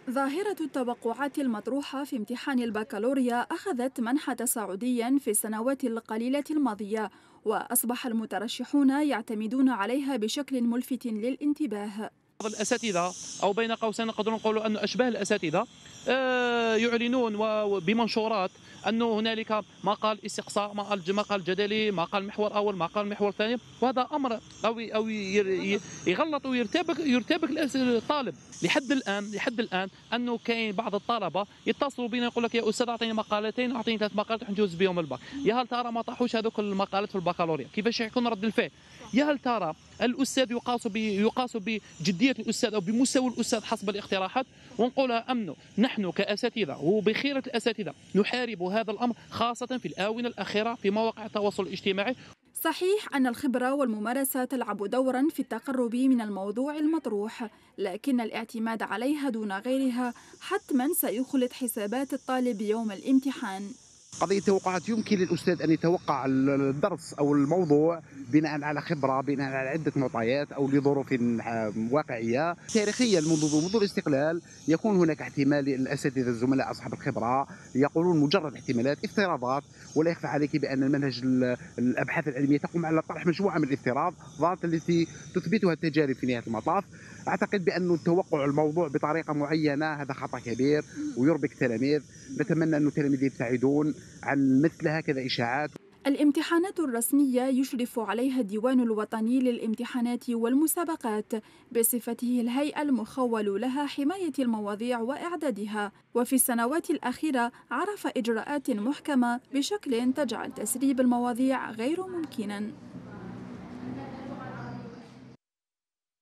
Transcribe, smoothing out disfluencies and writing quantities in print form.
ظاهرة التوقعات المطروحة في امتحان البكالوريا أخذت منحى تصاعديا في السنوات القليلة الماضية، وأصبح المترشحون يعتمدون عليها بشكل ملفت للانتباه. بعض الاساتذه او بين قوسين نقدروا نقولوا انه اشباه الاساتذه يعلنون بمنشورات انه هنالك مقال استقصاء، مقال جدلي، مقال محور اول، مقال محور ثاني، وهذا امر او يغلط ويرتبك الطالب. لحد الان انه كاين بعض الطلبه يتصلوا بنا يقول لك يا استاذ اعطيني مقالتين، اعطيني 3 مقالات نجوز بهم الباك. يا هل ترى ما طاحوش هذوك المقالات في البكالوريا؟ كيفاش يكون رد الفعل؟ يا هل ترى الاستاذ يقاس بجديه الاستاذ او بمستوى الاستاذ حسب الاقتراحات؟ ونقولها انه نحن كاساتذه وبخيره الاساتذه نحارب هذا الامر خاصه في الاونه الاخيره في مواقع التواصل الاجتماعي. صحيح أن الخبرة والممارسة تلعب دورا في التقرب من الموضوع المطروح، لكن الاعتماد عليها دون غيرها حتما سيخلط حسابات الطالب يوم الامتحان. قضية التوقعات يمكن للأستاذ أن يتوقع الدرس أو الموضوع بناء على خبرة، بناء على عدة معطيات أو لظروف واقعية. تاريخيا منذ الاستقلال يكون هناك احتمال للأساتذة الزملاء أصحاب الخبرة يقولون مجرد احتمالات، افتراضات، ولا يخفى عليك بأن المنهج الأبحاث العلمية تقوم على طرح مجموعة من الافتراضات التي تثبتها التجارب في نهاية المطاف. أعتقد بأن التوقع الموضوع بطريقة معينة هذا خطأ كبير ويربك التلاميذ. نتمنى أن التلاميذ يبتعدون عن مثل هكذا إشاعات. الامتحانات الرسمية يشرف عليها الديوان الوطني للامتحانات والمسابقات بصفته الهيئة المخول لها حماية المواضيع وإعدادها، وفي السنوات الأخيرة عرف إجراءات محكمة بشكل تجعل تسريب المواضيع غير ممكنا.